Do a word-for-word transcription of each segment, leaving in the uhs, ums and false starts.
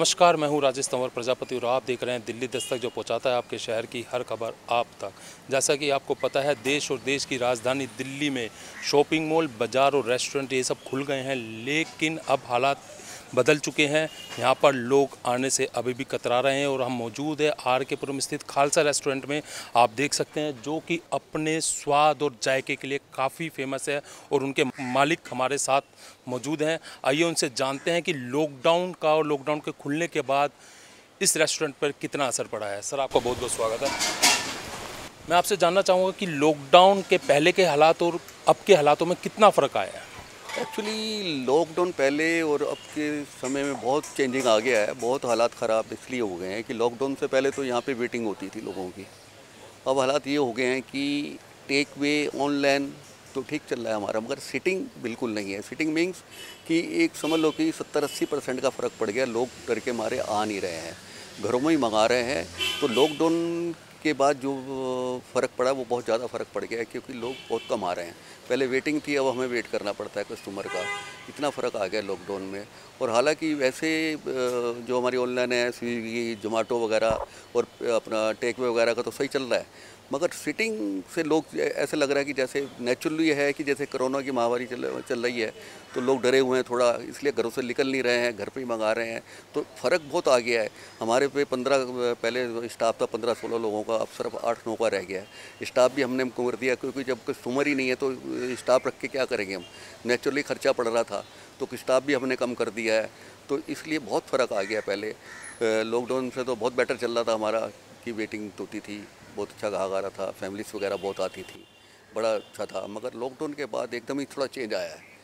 नमस्कार, मैं हूं राजेश तंवर प्रजापति और आप देख रहे हैं दिल्ली दस्तक, जो पहुंचाता है आपके शहर की हर खबर आप तक। जैसा कि आपको पता है, देश और देश की राजधानी दिल्ली में शॉपिंग मॉल, बाज़ार और रेस्टोरेंट ये सब खुल गए हैं, लेकिन अब हालात बदल चुके हैं। यहाँ पर लोग आने से अभी भी कतरा रहे हैं और हम मौजूद है आर के पुरम स्थित खालसा रेस्टोरेंट में। आप देख सकते हैं, जो कि अपने स्वाद और जायके के लिए काफ़ी फेमस है और उनके मालिक हमारे साथ मौजूद हैं। आइए उनसे जानते हैं कि लॉकडाउन का और लॉकडाउन के खुलने के बाद इस रेस्टोरेंट पर कितना असर पड़ा है। सर, आपका बहुत बहुत स्वागत है। मैं आपसे जानना चाहूँगा कि लॉकडाउन के पहले के हालात और अब के हालातों में कितना फ़र्क आया है। एक्चुअली लॉकडाउन पहले और अब के समय में बहुत चेंजिंग आ गया है। बहुत हालात ख़राब इसलिए हो गए हैं कि लॉकडाउन से पहले तो यहाँ पे वेटिंग होती थी लोगों की। अब हालात ये हो गए हैं कि टेक वे ऑनलाइन तो ठीक चल रहा है हमारा, मगर सिटिंग बिल्कुल नहीं है। सिटिंग मीन्स कि एक समझ लो कि सत्तर अस्सी परसेंट का फ़र्क पड़ गया। लोग डर के मारे आ नहीं रहे हैं, घरों में ही मंगा रहे हैं। तो लॉकडाउन के बाद जो फ़र्क पड़ा वो बहुत ज़्यादा फ़र्क पड़ गया है, क्योंकि लोग बहुत कम आ रहे हैं। पहले वेटिंग थी, अब हमें वेट करना पड़ता है कस्टमर का। इतना फ़र्क आ गया लॉकडाउन में। और हालांकि वैसे जो हमारी ऑनलाइन है, स्विगी, जोमेटो वगैरह और अपना टेक वे वगैरह का तो सही चल रहा है, मगर सिटिंग से लोग ऐसे लग रहा है कि जैसे नेचुरली है कि जैसे कोरोना की महामारी चल चल रही है, तो लोग डरे हुए हैं थोड़ा, इसलिए घरों से निकल नहीं रहे हैं, घर पे ही मंगा रहे हैं। तो फ़र्क बहुत आ गया है। हमारे पे पंद्रह पहले स्टाफ था पंद्रह सोलह लोगों का, अब सिर्फ आठ नौ का रह गया है। स्टाफ भी हमने कम कर दिया, क्योंकि जब कस्टमर ही नहीं है तो स्टाफ रख के क्या करेंगे हम। नेचुरली खर्चा पड़ रहा था, तो स्टाफ भी हमने कम कर दिया है। तो इसलिए बहुत फ़र्क आ गया। पहले लॉकडाउन से तो बहुत बेटर चल रहा था हमारा, कि वेटिंग होती थी, बहुत अच्छा गाहक आ रहा था, फैमिलीज वगैरह बहुत आती थी, बड़ा अच्छा था। मगर लॉकडाउन के बाद एकदम ही थोड़ा चेंज आया है।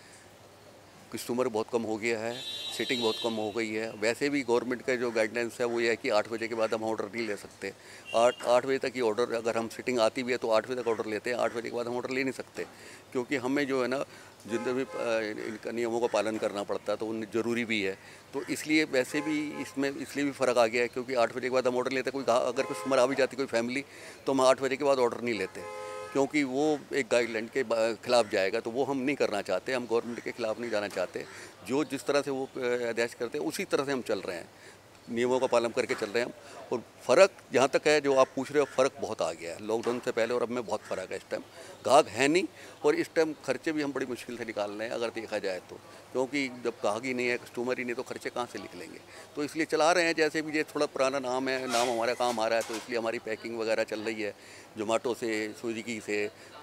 कस्टमर बहुत कम हो गया है, सीटिंग बहुत कम हो गई है। वैसे भी गवर्नमेंट का जो गाइडलाइंस है वो ये है कि आठ बजे के बाद हम ऑर्डर नहीं ले सकते। आठ आठ बजे तक ही ऑर्डर, अगर हम सीटिंग आती भी है तो आठ बजे तक ऑर्डर लेते हैं। आठ बजे के बाद हम ऑर्डर ले नहीं सकते, क्योंकि हमें जो है ना जितने भी इनका नियमों का पालन करना पड़ता है, तो उन ज़रूरी भी है। तो इसलिए वैसे भी इसमें इसलिए भी फ़र्क आ गया है, क्योंकि आठ बजे के बाद हम ऑर्डर लेते हैं। कोई अगर कस्टमर आ भी जाती कोई फैमिली, तो हम आठ बजे के बाद ऑर्डर नहीं लेते, क्योंकि वो एक गाइडलाइन के खिलाफ जाएगा। तो वो हम नहीं करना चाहते, हम गवर्नमेंट के खिलाफ नहीं जाना चाहते। जो जिस तरह से वो आदेश करते हैं उसी तरह से हम चल रहे हैं, नियमों का पालन करके चल रहे हैं हम। और फ़र्क जहाँ तक है जो आप पूछ रहे हो, फ़र्क बहुत आ गया है लॉकडाउन से पहले और अब में। बहुत फ़र्क है। इस टाइम गाहक है नहीं, और इस टाइम खर्चे भी हम बड़ी मुश्किल से निकाल रहे हैं अगर देखा जाए तो, क्योंकि जब गाहक ही नहीं है, कस्टमर ही नहीं, तो खर्चे कहाँ से निकलेंगे। तो इसलिए चला रहे हैं। जैसे भी ये थोड़ा पुराना नाम है, नाम हमारा काम आ रहा है, तो इसलिए हमारी पैकिंग वगैरह चल रही है जोमेटो से, स्विगी से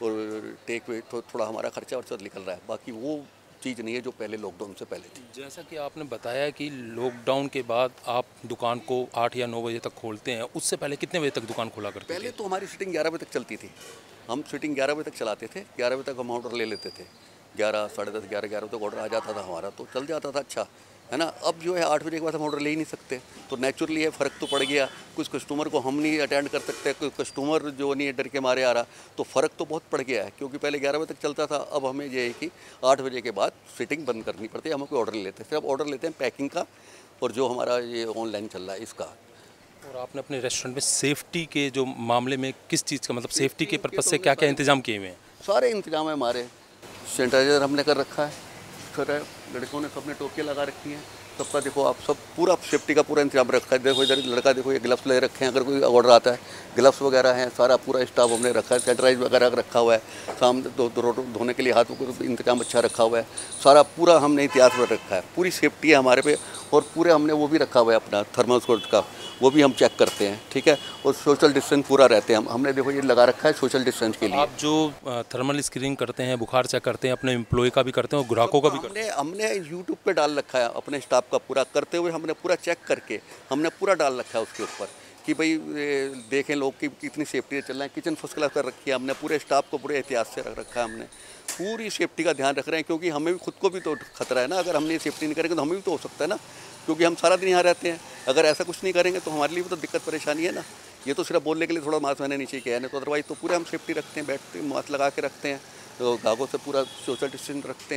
और टेक वे। तो थोड़ा हमारा खर्चा वर्चा निकल रहा है, बाकी वो चीज़ नहीं है जो पहले लॉकडाउन से पहले थी। जैसा कि आपने बताया कि लॉकडाउन के बाद आप दुकान को आठ या नौ बजे तक खोलते हैं, उससे पहले कितने बजे तक दुकान खोला करते थे? पहले तो हमारी सीटिंग ग्यारह बजे तक चलती थी। हम सीटिंग ग्यारह बजे तक चलाते थे। ग्यारह बजे तक हम ऑर्डर ले लेते थे। ग्यारह साढ़े दस ग्यारह ग्यारह तक ऑर्डर आ जाता था हमारा, तो चल जाता था अच्छा, है ना। अब जो है आठ बजे के बाद हम ऑर्डर ले ही नहीं सकते, तो नेचुरली है फ़र्क तो पड़ गया। कुछ कस्टमर को हम नहीं अटेंड कर सकते, कुछ कस्टमर जो नहीं डर के मारे आ रहा, तो फ़र्क तो बहुत पड़ गया है। क्योंकि पहले ग्यारह बजे तक चलता था, अब हमें ये है कि आठ बजे के बाद सीटिंग बंद करनी पड़ती है। हम कोई ऑर्डर ले लेते हैं, सिर्फ ऑर्डर लेते हैं पैकिंग का और जो हमारा ये ऑनलाइन चल रहा है इसका। और आपने अपने रेस्टोरेंट में सेफ्टी के जो मामले में किस चीज़ का, मतलब सेफ्टी के पर्पज़ से क्या क्या इंतजाम किए हुए हैं? सारे इंतजाम है हमारे। सैनिटाइज़र हमने कर रखा है, फिर लड़कों ने सबने टोपियाँ लगा रखी हैं, सबका देखो आप सब पूरा सेफ्टी का पूरा इंतजाम रखा है। देखो इधर लड़का देखो ये ग्लव्स ले रखे हैं, अगर कोई ऑर्डर आता है ग्लव्स वगैरह हैं, सारा पूरा स्टाफ हमने रखा है। सैनिटाइज वगैरह रखा हुआ है, सामने दो, दो, दो धोने के लिए हाथों को इंतजाम अच्छा रखा हुआ है। सारा पूरा हमने इतिहास में रखा है, पूरी सेफ्टी है हमारे पे। और पूरे हमने वो भी रखा हुआ है अपना थर्मल कोट का, वो भी हम चेक करते हैं, ठीक है। और सोशल डिस्टेंस पूरा रहते हैं हम हमने देखो ये लगा रखा है सोशल डिस्टेंस के लिए। आप जो थर्मल स्क्रीनिंग करते हैं, बुखार चेक करते हैं, अपने एम्प्लॉय का भी करते हैं और ग्राहकों का भी करते हैं? हमने हमने यूट्यूब पे डाल रखा है अपने स्टाफ का पूरा करते हुए, हमने पूरा चेक करके हमने पूरा डाल रखा है उसके ऊपर, कि भाई देखें लोग कि कितनी सेफ्टी से चल रहे हैं। किचन फर्स्ट क्लास कर रखी है हमने, पूरे स्टाफ को पूरे एहतियात से रख रखा है हमने। पूरी सेफ्टी का ध्यान रख रहे हैं, क्योंकि हमें भी खुद को भी तो खतरा है ना। अगर हमने सेफ्टी नहीं करेंगे तो हमें भी तो हो सकता है ना, क्योंकि हम सारा दिन यहाँ रहते हैं। अगर ऐसा कुछ नहीं करेंगे तो हमारे लिए भी तो दिक्कत परेशानी है ना। ये तो सिर्फ बोलने के लिए थोड़ा मास्क मैंने नीचे किया है, नहीं तो अदरवाइज तो पूरे हम सेफ्टी रखते हैं, बैठते हैं मास्क लगा के रखते हैं, तो गाहकों से पूरा सोशल डिस्टेंस रखते हैं।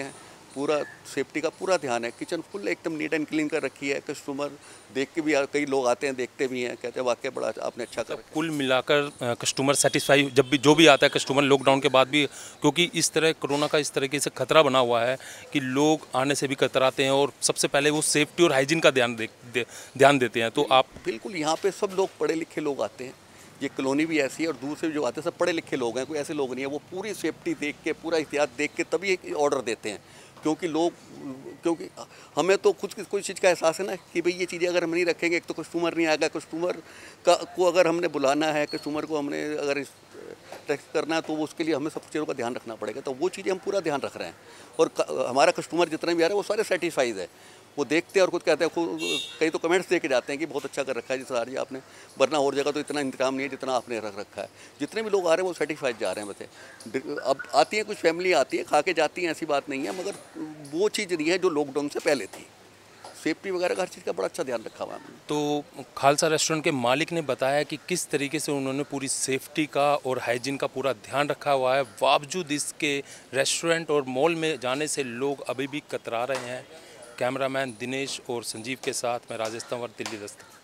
पूरा सेफ्टी का पूरा ध्यान है। किचन फुल एकदम नीट एंड क्लीन कर रखी है। कस्टमर देख के भी, कई लोग आते हैं देखते भी हैं, कहते हैं वाकई बड़ा आपने अच्छा कर रखा है। कुल मिलाकर अ, कस्टमर सेटिस्फाई, जब भी जो भी आता है कस्टमर लॉकडाउन के बाद भी, क्योंकि इस तरह कोरोना का इस तरीके से खतरा बना हुआ है कि लोग आने से भी कतराते हैं और सबसे पहले वो सेफ्टी और हाइजीन का ध्यान दे, दे, ध्यान देते हैं। तो आप बिल्कुल, यहाँ पे सब लोग पढ़े लिखे लोग आते हैं। ये कॉलोनी भी ऐसी है और दूर से भी जो आते हैं सब पढ़े लिखे लोग हैं, कोई ऐसे लोग नहीं है। वो पूरी सेफ्टी देख के, पूरा एहतियात देख के तभी ऑर्डर देते हैं। क्योंकि लोग, क्योंकि हमें तो खुद की कोई चीज़ का एहसास है ना कि भाई ये चीज़ें अगर हम नहीं रखेंगे, एक तो कस्टमर नहीं आएगा। कस्टमर का को अगर हमने बुलाना है, कस्टमर को हमने अगर टेक्स्ट करना है, तो वो उसके लिए हमें सब चीज़ों का ध्यान रखना पड़ेगा। तो वो चीज़ें हम पूरा ध्यान रख रहे हैं और हमारा कस्टमर जितना भी आ रहा है वो सारे सेटिस्फाइड है। वो देखते हैं और खुद कहते हैं, खुद कई तो कमेंट्स दे के जाते हैं कि बहुत अच्छा कर रखा है जी सर जी आपने, वरना और जगह तो इतना इंतजाम नहीं है जितना आपने रख रखा है। जितने भी लोग आ रहे हैं वो सेटिस्फाइड जा रहे हैं। वैसे अब आती हैं कुछ फैमिली आती है, खा के जाती हैं, ऐसी बात नहीं है, मगर वो चीज़ नहीं है जो लॉकडाउन से पहले थी। सेफ्टी वगैरह का हर चीज़ का बड़ा अच्छा ध्यान रखा हुआ है। तो खालसा रेस्टोरेंट के मालिक ने बताया कि किस तरीके से उन्होंने पूरी सेफ्टी का और हाइजीन का पूरा ध्यान रखा हुआ है। बावजूद इसके रेस्टोरेंट और मॉल में जाने से लोग अभी भी कतरा रहे हैं। कैमरामैन दिनेश और संजीव के साथ मैं राजेश तंवर, दिल्ली दस्तक।